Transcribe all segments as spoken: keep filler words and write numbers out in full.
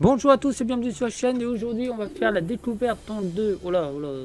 Bonjour à tous et bienvenue sur la chaîne. Et aujourd'hui on va faire la découverte de... Oh là, oh là.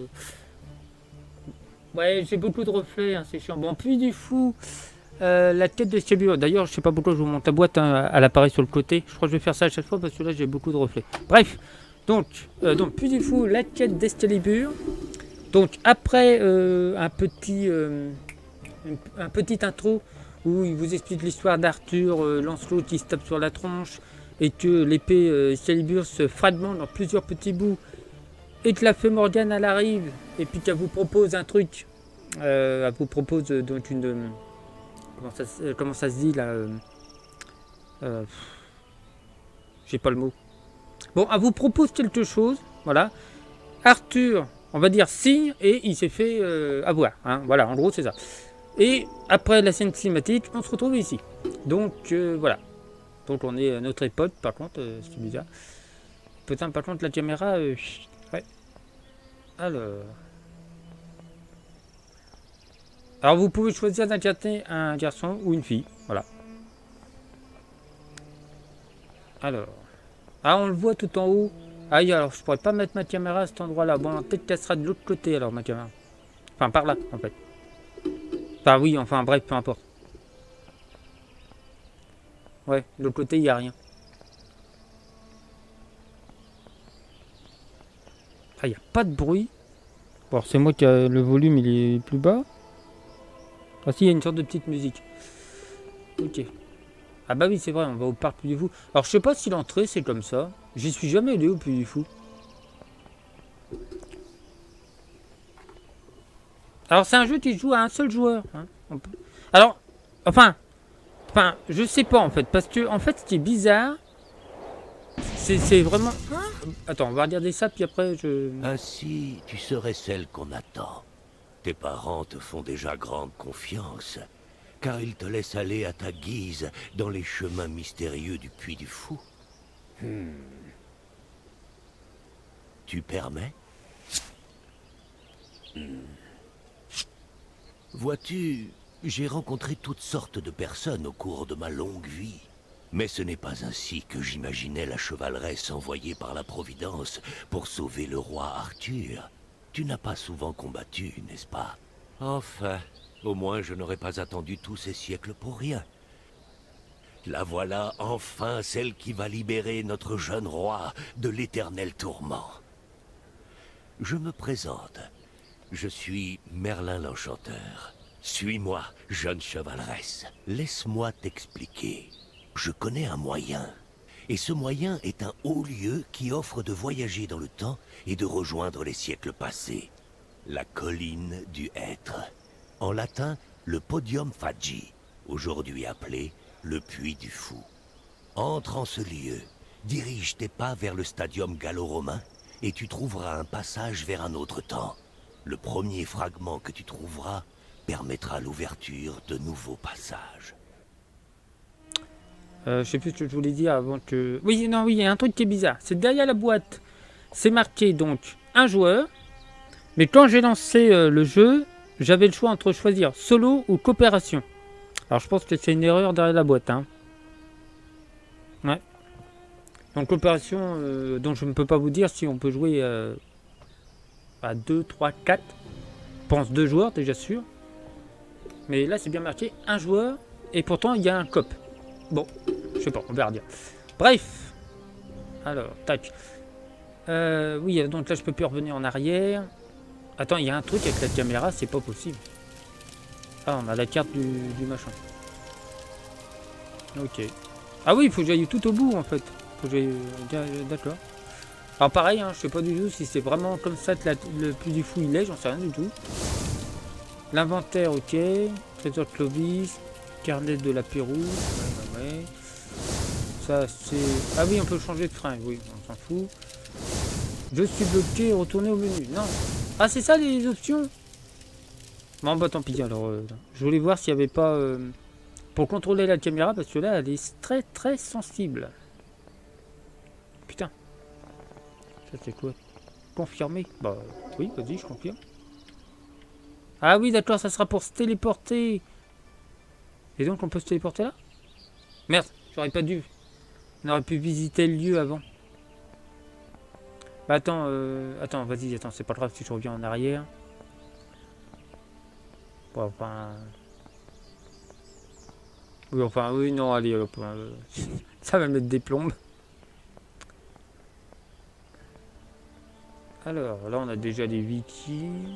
Ouais, j'ai beaucoup de reflets, hein, c'est chiant. Bon, puis du fou, euh, la tête d'Excalibur. D'ailleurs, je sais pas pourquoi je vous montre la boîte, hein, elle apparaît sur le côté. Je crois que je vais faire ça à chaque fois parce que là j'ai beaucoup de reflets. Bref, donc, euh, donc puis du fou, la quête d'Excalibur. Donc après euh, un petit euh, un, un petit intro où il vous explique l'histoire d'Arthur, euh, Lancelot qui se tape sur la tronche et que l'épée euh, Excalibur se fragmente dans plusieurs petits bouts et que la fée Morgane elle arrive et puis qu'elle vous propose un truc, euh, elle vous propose euh, donc une euh, comment ça, euh, comment ça se dit là, euh, euh, j'ai pas le mot. Bon, elle vous propose quelque chose, voilà. Arthur, on va dire signe et il s'est fait euh, avoir, hein, voilà, en gros c'est ça. Et après la scène cinématique, on se retrouve ici. Donc euh, voilà. Donc on est à notre époque, par contre, euh, c'est bizarre. Putain, par contre la caméra, euh, ouais. Alors. Alors vous pouvez choisir d'incarner un garçon ou une fille, voilà. Alors. Ah, on le voit tout en haut. Ah, alors je pourrais pas mettre ma caméra à cet endroit-là. Bon, peut-être qu'elle sera de l'autre côté alors ma caméra. Enfin par là en fait. Enfin oui, enfin bref, peu importe. Ouais, de l'autre côté il n'y a rien. Ah, il n'y a pas de bruit. Bon, c'est moi qui a le volume, il est plus bas. Ah si, il y a une sorte de petite musique. Ok. Ah bah oui, c'est vrai, on va au parc Puy du Fou. Alors je sais pas si l'entrée c'est comme ça. J'y suis jamais allé au Puy du Fou. Alors c'est un jeu qui joue à un seul joueur. Hein. Peut... Alors, enfin, enfin, je sais pas en fait, parce que en fait, ce qui est bizarre, c'est vraiment. Attends, on va regarder ça puis après je. Ainsi, tu serais celle qu'on attend. Tes parents te font déjà grande confiance, car ils te laissent aller à ta guise dans les chemins mystérieux du Puy du Fou. Hmm. Tu permets? Hmm. Vois-tu, j'ai rencontré toutes sortes de personnes au cours de ma longue vie. Mais ce n'est pas ainsi que j'imaginais la chevaleresse envoyée par la Providence pour sauver le roi Arthur. Tu n'as pas souvent combattu, n'est-ce pas? Enfin, au moins je n'aurais pas attendu tous ces siècles pour rien. La voilà enfin celle qui va libérer notre jeune roi de l'éternel tourment. Je me présente. Je suis Merlin l'Enchanteur. Suis-moi, jeune chevaleresse. Laisse-moi t'expliquer. Je connais un moyen. Et ce moyen est un haut lieu qui offre de voyager dans le temps et de rejoindre les siècles passés. La colline du Hêtre. En latin, le Podium Fagi, aujourd'hui appelé le Puy du Fou. Entre en ce lieu, dirige tes pas vers le stadium gallo-romain et tu trouveras un passage vers un autre temps. Le premier fragment que tu trouveras permettra l'ouverture de nouveaux passages. Euh, je sais plus ce que je voulais dire avant que... Oui, non, oui, il y a un truc qui est bizarre. C'est derrière la boîte. C'est marqué donc un joueur. Mais quand j'ai lancé euh, le jeu, j'avais le choix entre choisir solo ou coopération. Alors je pense que c'est une erreur derrière la boîte. Hein. Ouais. Donc coopération, euh, donc je ne peux pas vous dire si on peut jouer euh, à deux, trois, quatre. Je pense deux joueurs déjà sûr. Mais là c'est bien marqué un joueur. Et pourtant il y a un coop. Bon, je sais pas, on verra dire. Bref. Alors, tac. Euh, oui, donc là je peux plus revenir en arrière. Attends, il y a un truc avec la caméra, c'est pas possible. Ah, on a la carte du, du machin. Ok. Ah oui, il faut que j'aille tout au bout en fait. Faut que j'aille... D'accord. Alors pareil, hein, je sais pas du tout si c'est vraiment comme ça que la, le Puy du Fou il est, j'en sais rien du tout. L'inventaire, ok. Trésor de Clovis. Carnet de la Pérou. Ouais, ouais, ouais. Ça c'est... Ah oui, on peut changer de frein, oui, on s'en fout. Je suis bloqué, retourner au menu. Non. Ah, c'est ça les options? Bon, bah tant pis alors. Euh, je voulais voir s'il n'y avait pas... Euh, pour contrôler la caméra, parce que là, elle est très très sensible. Putain. Ça c'est quoi? Confirmer? Bah oui, vas-y, je confirme. Ah oui, d'accord, ça sera pour se téléporter. Et donc, on peut se téléporter là? Merde, j'aurais pas dû. On aurait pu visiter le lieu avant. Bah attends, euh, attends, vas-y, attends, c'est pas grave si je reviens en arrière. Bon, enfin... Oui, enfin, oui, non, allez, hop, euh, ça va mettre des plombes. Alors, là, on a déjà des vikings.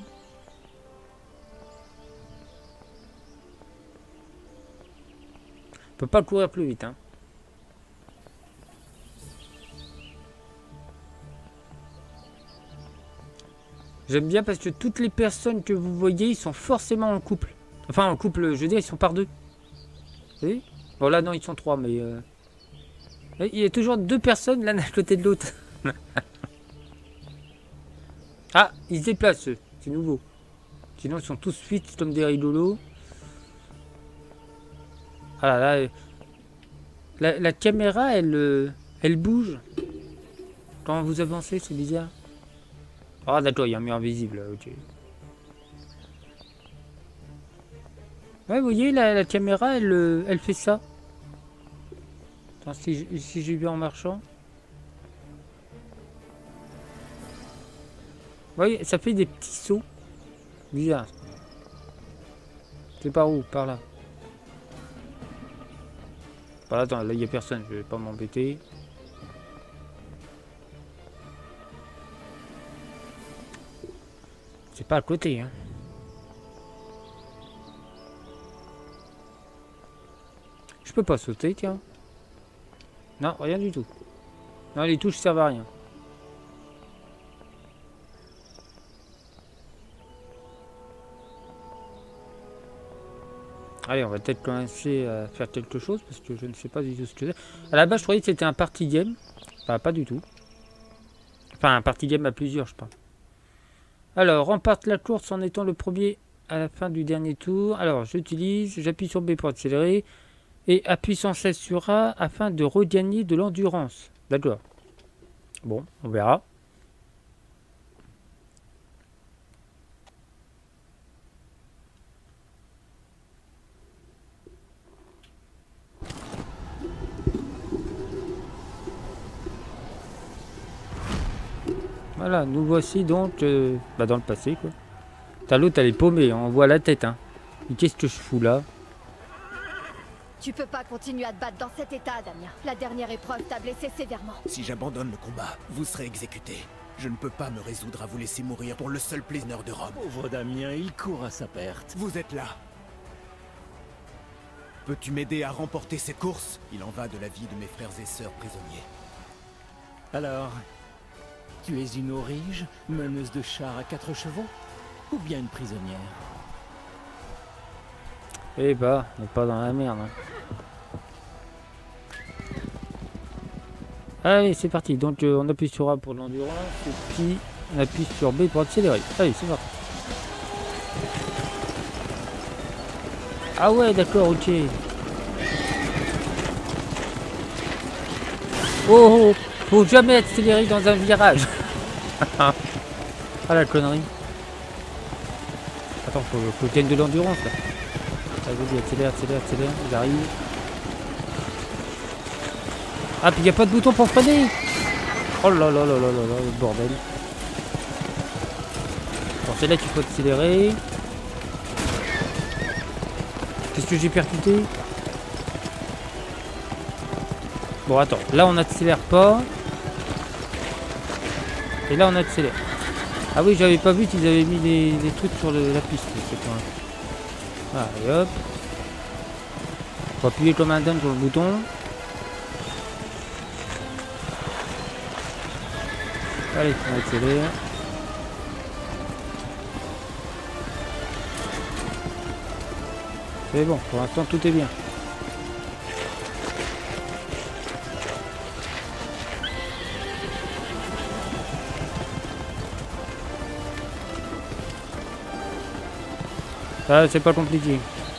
On peut pas courir plus vite, hein. J'aime bien parce que toutes les personnes que vous voyez, ils sont forcément en couple. Enfin, en couple, je veux dire, ils sont par deux. Vous voyez? Bon, là, non, ils sont trois, mais... Euh... Il y a toujours deux personnes l'un à côté de l'autre. Ah, ils se déplacent, eux. C'est nouveau. Sinon, ils sont tous fit comme des rigolos. Ah là, là, euh, la, la caméra, elle, euh, elle bouge. Quand vous avancez, c'est bizarre. Ah, d'accord, il y a un mur invisible, là, ok. Ouais, vous voyez, la, la caméra, elle, euh, elle fait ça. Attends, si, si j'ai vu en marchant. Vous voyez, ça fait des petits sauts. Bizarre. C'est par où? Par là. Par là, attends, là, il n'y a personne, je vais pas m'embêter. C'est pas à côté, hein. Je peux pas sauter, tiens. Non, rien du tout. Non, les touches servent à rien. Allez, on va peut-être commencer à faire quelque chose parce que je ne sais pas du tout ce que c'est. À la base, je croyais que c'était un party game. Enfin, pas du tout. Enfin, un party game à plusieurs, je pense. Alors, remporte la course en étant le premier à la fin du dernier tour. Alors, j'utilise, j'appuie sur B pour accélérer et appuie sans cesse sur A afin de regagner de l'endurance. D'accord. Bon, on verra. Voilà, nous voici donc euh, bah dans le passé, quoi. T'as l'autre, elle est paumée, on voit la tête, hein. Mais qu'est-ce que je fous là? Tu peux pas continuer à te battre dans cet état, Damien. La dernière épreuve t'a blessé sévèrement. Si j'abandonne le combat, vous serez exécuté. Je ne peux pas me résoudre à vous laisser mourir pour le seul plaisir de Rome. Pauvre Damien, il court à sa perte. Vous êtes là. Peux-tu m'aider à remporter cette course? Il en va de la vie de mes frères et sœurs prisonniers. Alors, tu es une aurige, meneuse de char à quatre chevaux? Ou bien une prisonnière? Eh bah, on n'est pas dans la merde, hein. Allez, c'est parti. Donc, euh, on appuie sur A pour l'endurance. Et puis, on appuie sur B pour accélérer. Allez, c'est parti. Ah ouais, d'accord, ok. Oh, oh, faut jamais accélérer dans un virage. Ah, la connerie. Attends, faut, faut gagner de l'endurance, là. Allez, vas-y, accélère, accélère, accélère. J'arrive. Ah, puis il n'y a pas de bouton pour freiner. Oh là là là là là là, le bordel. Bon, c'est là qu'il faut accélérer. Qu'est-ce que j'ai percuté? Bon, attends. Là, on n'accélère pas. Et là, on accélère. Ah oui, j'avais pas vu qu'ils avaient mis des, des trucs sur le, la piste. Ah, et hop. Faut appuyer comme un dingue sur le bouton. Allez, on accélère. C'est bon, pour l'instant tout est bien. Ah, c'est pas compliqué.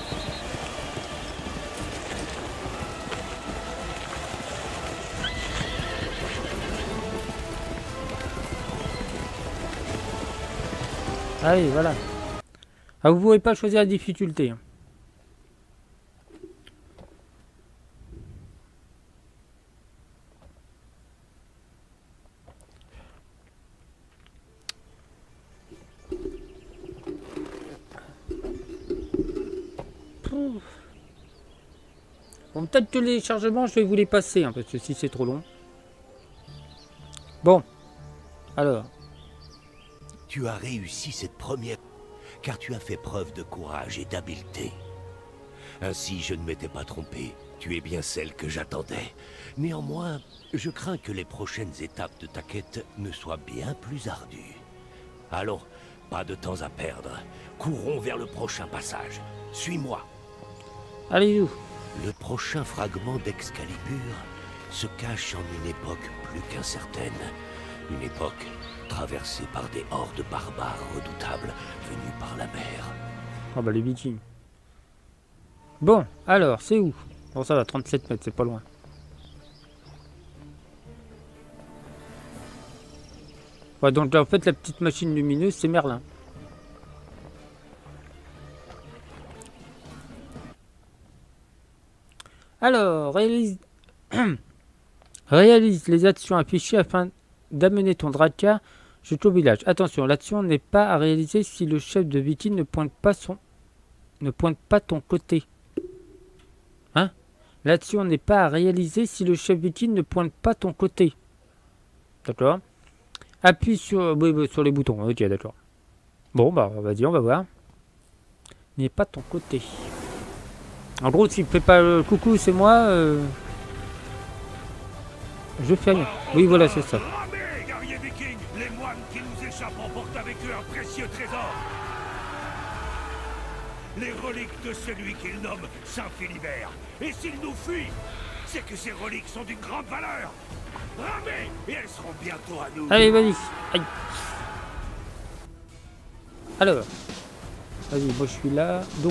Allez, voilà. Ah, vous pouvez pas choisir la difficulté. chargements... Bon, peut-être que les chargements, je vais vous les passer, hein, parce que si c'est trop long. Bon. Alors. Tu as réussi cette première... car tu as fait preuve de courage et d'habileté. Ainsi, je ne m'étais pas trompé. Tu es bien celle que j'attendais. Néanmoins, je crains que les prochaines étapes de ta quête ne soient bien plus ardues. Allons, pas de temps à perdre. Courons vers le prochain passage. Suis-moi. Allez, où? Le prochain fragment d'Excalibur se cache en une époque plus qu'incertaine. Une époque traversée par des hordes barbares redoutables venues par la mer. Oh bah les vikings. Bon, alors, c'est où? Bon, ça va, trente-sept mètres, c'est pas loin. Ouais, donc là, en fait, la petite machine lumineuse, c'est Merlin. Alors, réalise... réalise les actions affichées afin d'amener ton Drakkar jusqu'au village. Attention, l'action n'est pas à réaliser si le chef de viking ne pointe pas son... ne pointe pas ton côté. Hein? L'action n'est pas à réaliser si le chef viking ne pointe pas ton côté. D'accord? Appuie sur, oui, oui, sur les boutons. Ok, d'accord. Bon, bah, vas-y, on va voir. N'est pas ton côté. En gros, s'il ne fait pas le coucou, c'est moi. Euh... Je fais rien. Oui, voilà, c'est ça. Ramez, guerriers vikings! Les moines qui nous échappent emportent avec eux un précieux trésor. Les reliques de celui qu'ils nomment Saint Philibert. Et s'ils nous fuient, c'est que ces reliques sont d'une grande valeur. Ramez, et elles seront bientôt à nous. Allez, vas-y. Aïe. Alors. Vas-y, moi je suis là. Donc.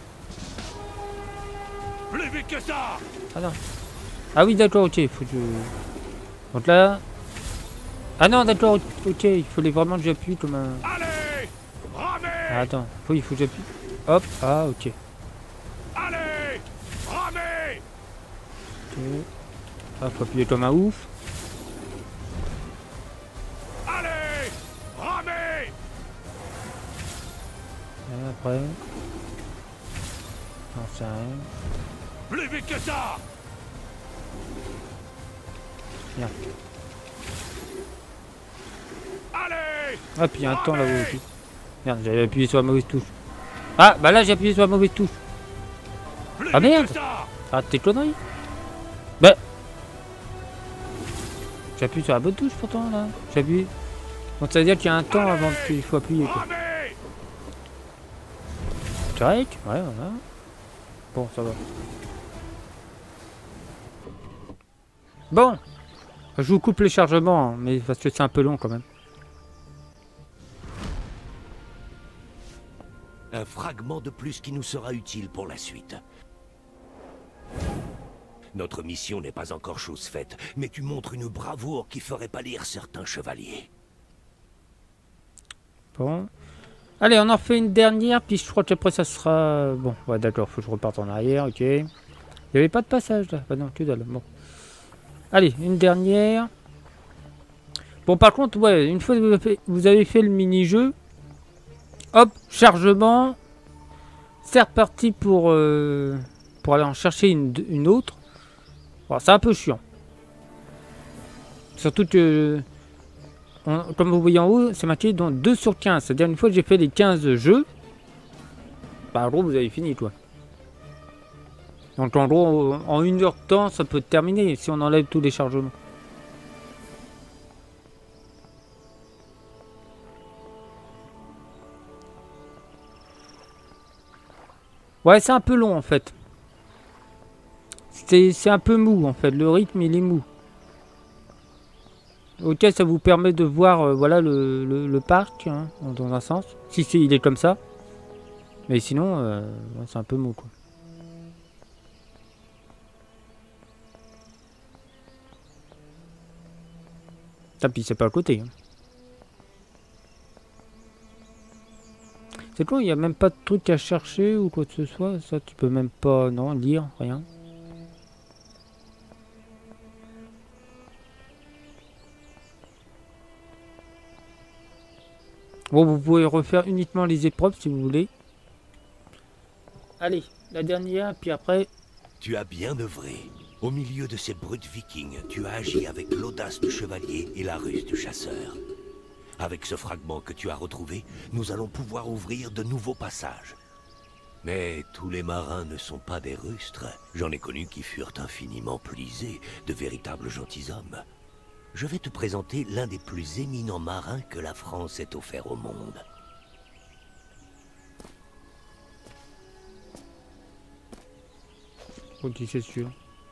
Plus vite que ça! Ah non. Ah oui, d'accord, ok. Faut que je... Donc là. Ah non, d'accord, ok. Il fallait vraiment que j'appuie comme un... Allez! Ramez! Ah, attends. Faut, il faut que j'appuie. Hop. Ah, ok. Allez! Ramez! Ok. Ah, faut appuyer comme un ouf. Allez! Ramez! Et après. Non, ça rien. Plus vite que ça! Bien. Allez! Ah, puis il y a un temps là-haut aussi. Merde, j'avais appuyé sur la mauvaise touche. Ah, bah là j'ai appuyé sur la mauvaise touche. Plus Ah vite merde! que ça! Arrête tes conneries. Bah. J'appuie sur la bonne touche pourtant là. J'appuie. Donc ça veut dire qu'il y a un temps avant qu'il faut appuyer quoi. Ramez! Correct? Ouais, voilà. Bon, ça va. Bon! Je vous coupe les chargements, hein, mais parce que c'est un peu long quand même. Un fragment de plus qui nous sera utile pour la suite. Notre mission n'est pas encore chose faite, mais tu montres une bravoure qui ferait pâlir certains chevaliers. Bon. Allez, on en refait une dernière, puis je crois qu'après ça sera... Bon, ouais d'accord, faut que je reparte en arrière, ok. Il n'y avait pas de passage là. Bah non, que dalle, bon. Allez, une dernière. Bon, par contre, ouais, une fois que vous avez fait, vous avez fait le mini-jeu, hop, chargement. C'est reparti pour, euh, pour aller en chercher une, une autre. Bon, c'est un peu chiant. Surtout que, on, comme vous voyez en haut, c'est marqué dans deux sur quinze. C'est-à-dire une fois que j'ai fait les quinze jeux, bah en gros, vous avez fini, quoi. Donc en gros, en une heure de temps, ça peut terminer si on enlève tous les chargements. Ouais, c'est un peu long en fait. C'est un peu mou en fait. Le rythme il est mou. Ok, ça vous permet de voir euh, voilà le, le, le parc hein, dans un sens. Si c'est il est comme ça. Mais sinon, euh, ouais, c'est un peu mou quoi. Puis c'est pas à côté. Hein. C'est quoi, il n'y a même pas de truc à chercher ou quoi que ce soit. Ça, tu peux même pas, non, lire, rien. Bon, vous pouvez refaire uniquement les épreuves si vous voulez. allez, la dernière, puis après... Tu as bien œuvré. Au milieu de ces brutes vikings, tu as agi avec l'audace du chevalier et la ruse du chasseur. Avec ce fragment que tu as retrouvé, nous allons pouvoir ouvrir de nouveaux passages. Mais tous les marins ne sont pas des rustres. J'en ai connu qui furent infiniment plisés, de véritables gentilshommes. Je vais te présenter l'un des plus éminents marins que la France ait offert au monde. Ok, c'est sûr.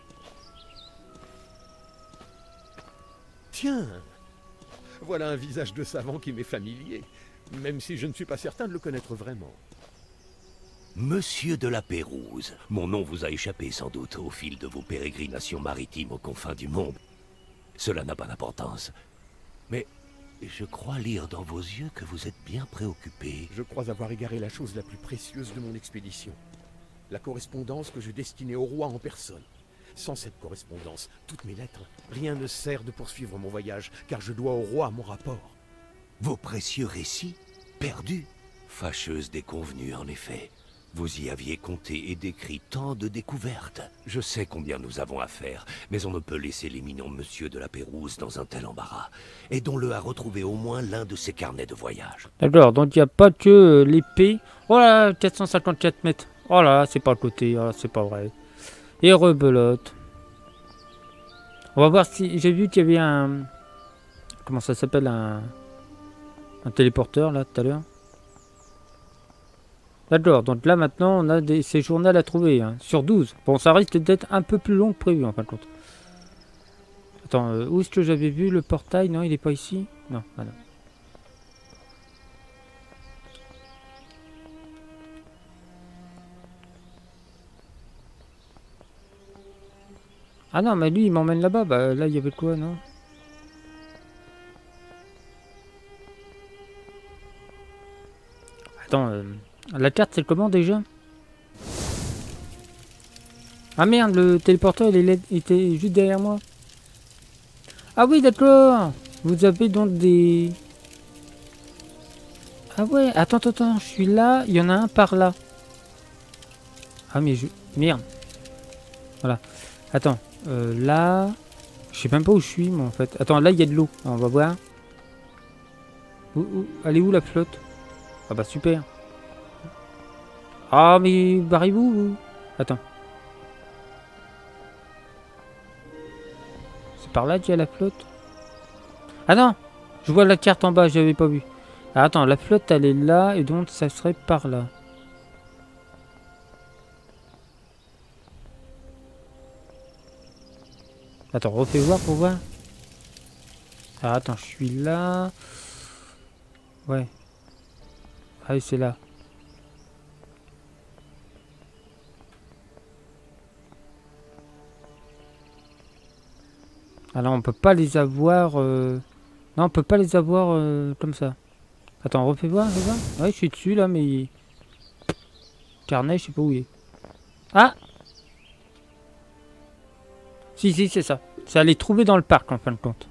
Tiens, voilà un visage de savant qui m'est familier, même si je ne suis pas certain de le connaître vraiment. Monsieur de la Pérouse, mon nom vous a échappé sans doute au fil de vos pérégrinations maritimes aux confins du monde. Cela n'a pas d'importance. Mais je crois lire dans vos yeux que vous êtes bien préoccupé. Je crois avoir égaré la chose la plus précieuse de mon expédition. La correspondance que je destinais au roi en personne. Sans cette correspondance, toutes mes lettres, rien ne sert de poursuivre mon voyage, car je dois au roi mon rapport. Vos précieux récits perdus. Fâcheuse déconvenue, en effet. Vous y aviez compté et décrit tant de découvertes. Je sais combien nous avons à faire, mais on ne peut laisser l'éminent monsieur de la Pérouse dans un tel embarras. Aidons-le à retrouver au moins l'un de ses carnets de voyage. D'accord, donc il n'y a pas que euh, l'épée. Oh là, quatre cent cinquante-quatre mètres. Oh là, c'est pas le côté, oh, c'est pas vrai. Et rebelote. On va voir si... J'ai vu qu'il y avait un... Comment ça s'appelle, un... Un téléporteur, là, tout à l'heure. D'accord, donc là, maintenant, on a des... ces journaux à trouver, hein, sur douze. Bon, ça risque d'être un peu plus long que prévu, en fin de compte. Attends, euh, où est-ce que j'avais vu le portail? Non, il est pas ici? Non, voilà. Ah non, mais lui, il m'emmène là-bas. Bah, là, il y avait quoi, non? Attends, euh, la carte, c'est comment, déjà? Ah merde, le téléporteur, il, est, il était juste derrière moi. Ah oui, d'accord. Vous avez donc des... Ah ouais, attends, attends, attends, je suis là. Il y en a un par là. Ah, mais je... Merde. Voilà. Attends. Euh, là, je sais même pas où je suis, moi, en fait. Attends, là, il y a de l'eau. On va voir. Où, où, elle est où, la flotte? Ah bah, super. Ah, mais barrez-vous, vous. Attends. C'est par là qu'il y a la flotte? Ah non, je vois la carte en bas, j'avais pas vu. Ah, attends, la flotte, elle est là, et donc, ça serait par là. Attends, refais voir pour voir. Ah, attends, je suis là. Ouais. Ah oui, c'est là. Alors, on peut pas les avoir... Euh... Non, on peut pas les avoir euh, comme ça. Attends, refais voir, refais voir. Ouais, je suis dessus, là, mais... Carnet, je sais pas où il est. Ah! Si, si, c'est ça. C'est à les trouver dans le parc, en fin de compte.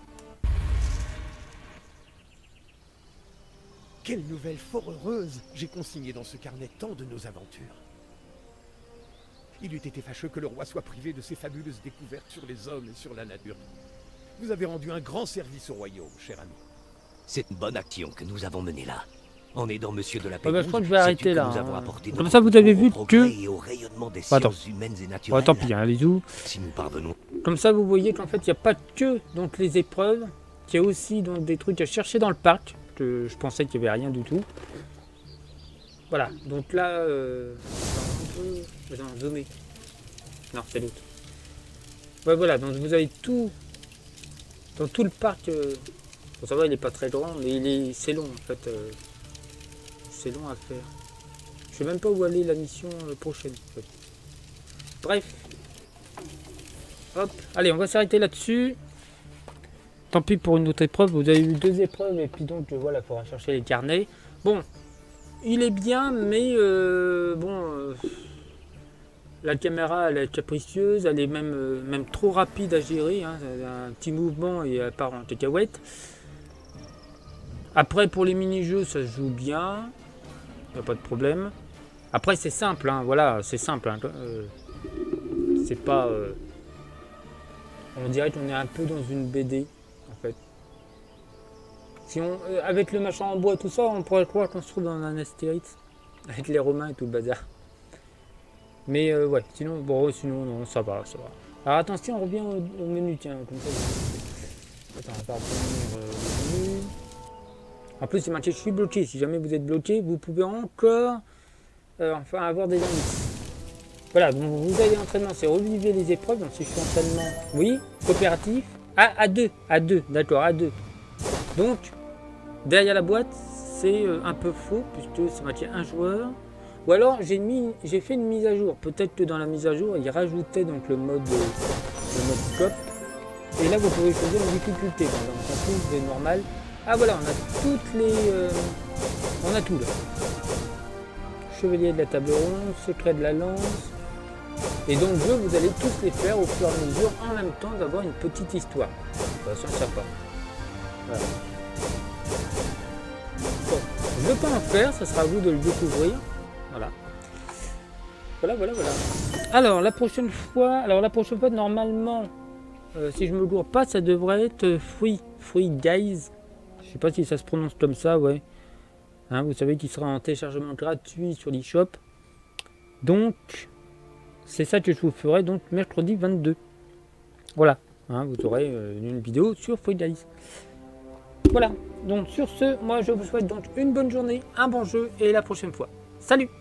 Quelle nouvelle fort heureuse! J'ai consigné dans ce carnet tant de nos aventures. Il eût été fâcheux que le roi soit privé de ses fabuleuses découvertes sur les hommes et sur la nature. Vous avez rendu un grand service au royaume, cher ami. C'est une bonne action que nous avons menée là. En aidant monsieur de la Ouais, bah, Pérouse, je crois que je vais arrêter là. nous avons Hein. apporté Comme notre ça, vous avez vu concours au progrès que... et au rayonnement des Bah, attends. sciences humaines et Bon, naturelles. tant pis, hein, allez où. Si nous parvenons... Comme ça, vous voyez qu'en fait, il n'y a pas que donc, les épreuves. Il y a aussi donc, des trucs à chercher dans le parc. Que je pensais qu'il n'y avait rien du tout. Voilà, donc là... Euh... Attends, un peu... Attends, zoomer. Non, c'est l'autre. Ouais, voilà, donc vous avez tout... Dans tout le parc... Euh... Bon, ça va, il n'est pas très grand, mais il est... c'est long, en fait. Euh... C'est long à faire. Je sais même pas où aller la mission euh, prochaine. En fait. Bref. Hop. Allez, on va s'arrêter là-dessus. Tant pis pour une autre épreuve. Vous avez eu deux épreuves et puis donc voilà, il faudra chercher les carnets. Bon, il est bien, mais euh, bon, euh, la caméra elle est capricieuse, elle est même, euh, même trop rapide à gérer. Hein, un petit mouvement et elle part en cacahuète. Après, pour les mini-jeux, ça se joue bien. Il n'y a pas de problème. Après, c'est simple, hein, voilà, c'est simple. Hein, euh, c'est pas... Euh, on dirait qu'on est un peu dans une B D, en fait. Si on, euh, avec le machin en bois, tout ça, on pourrait croire qu'on se trouve dans un Astérix. Avec les Romains et tout le bazar. Mais euh, ouais, sinon, bon, sinon, non, ça va, ça va. Alors attention, on revient au, au menu, tiens, comme ça. Attends, on va revenir euh, au menu. En plus, c'est marqué, je suis bloqué. Si jamais vous êtes bloqué, vous pouvez encore euh, enfin avoir des indices. Voilà, donc vous avez l'entraînement, c'est revivre les épreuves. Donc si je suis entraînement, oui, coopératif. Ah, à deux, à deux, d'accord, à deux. Donc, derrière la boîte, c'est euh, un peu faux, puisque c'est marqué un joueur. Ou alors, j'ai mis, j'ai fait une mise à jour. Peut-être que dans la mise à jour, il rajoutait donc le mode, le mode coop. Et là, vous pouvez choisir une difficulté. Donc, en plus, c'est normal. Ah voilà, on a toutes les... Euh, on a tout là. Chevalier de la table ronde, secret de la lance. Et donc, jeu, vous allez tous les faire au fur et à mesure, en même temps d'avoir une petite histoire. Ça sent sympa. Voilà. Bon, je ne veux pas en faire, ça sera à vous de le découvrir. Voilà. Voilà, voilà, voilà. Alors, la prochaine fois, alors la prochaine fois, normalement, euh, si je me gourre pas, ça devrait être Free, Free Guys. Je sais pas si ça se prononce comme ça, ouais. Hein, vous savez qu'il sera en téléchargement gratuit sur l'eShop. Donc, c'est ça que je vous ferai, donc, mercredi vingt-deux. Voilà. Hein, vous aurez euh, une vidéo sur Free Guys. Voilà. Donc, sur ce, moi, je vous souhaite donc une bonne journée, un bon jeu, et la prochaine fois. Salut!